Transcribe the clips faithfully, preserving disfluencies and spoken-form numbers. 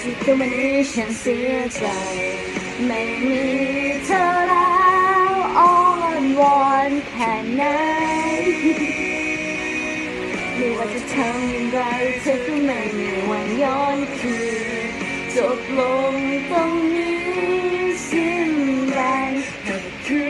คือวันนี้ฉันเสียใจไม่มีเธอแล้วอ้อนวอนแค่ไหนไม่ว่าจะทำอย่างไรเธอก็ไม่มีวันย้อนคืนจบลงตรงนี้สิ้นแรงขัดขื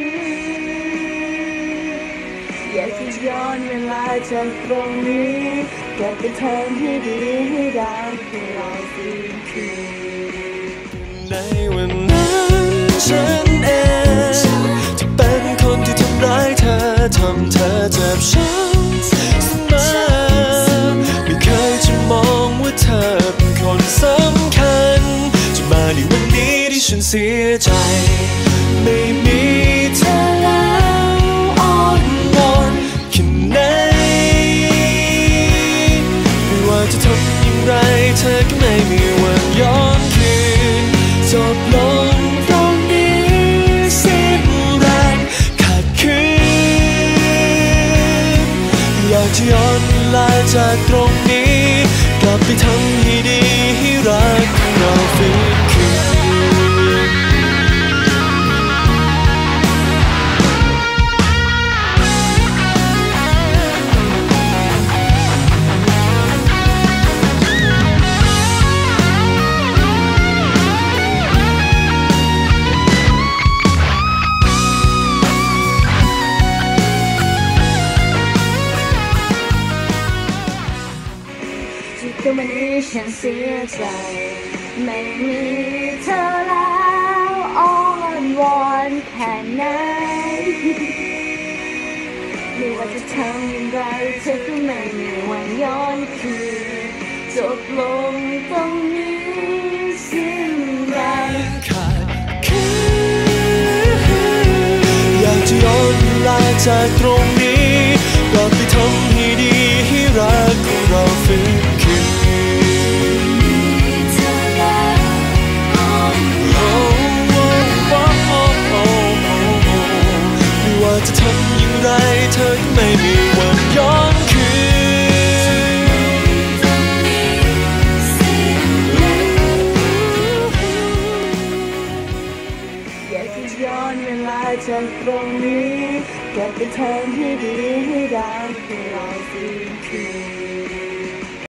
นอยากจะย้อนเวลาจากตรงนี้กลับไปทำให้ดีให้รักให้เราฟื้นคืนในวันนั้นฉันเองที่เป็นคนที่ทำร้ายเธอทำเธอเจ็บช้ำเสมอไม่เคยจะมองว่าเธอเป็นคนสำคัญจนมาในวันนี้ที่ฉันเสียใจไม่มีเธอแล้วอ่อนวอนแค่ไหนไม่ว่าจะทำอย่างไรเธอก็ไม่มีวันย้อนคืนจบลงตรงนี้สิ้นแรงขาดคืนอยากจะย้อนเวลาจากตรงนี้กลับไปทำให้ดีให้รักของเราฟื้นคืนคือวันนี้ฉันเสียใจไม่มีเธอแล้วอ้อนวอนแค่ไหนไม่ว่าจะทำอย่างไรเธอก็ไม่มีวันย้อนคืนจบลงตรงนี้สิ้นแรงขาดคืนอยากจะย้อนเวลาจากตรงนี้กลับไปทำให้ดีให้รักของเราฟื้นคืนจะทำอย่างไรเธอก็ไม่มีวันย้อนคืนอยากจะย้อนเวลาจากตรงนี้กลับไปทำให้ดีให้รักให้เราฟื้นคืน